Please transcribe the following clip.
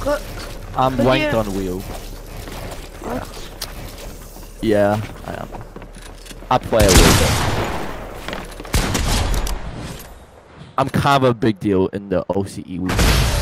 What? I'm But ranked you- on wheel. What? Yeah, I am. I play a little bit. I'm kind of a big deal in the OCE week.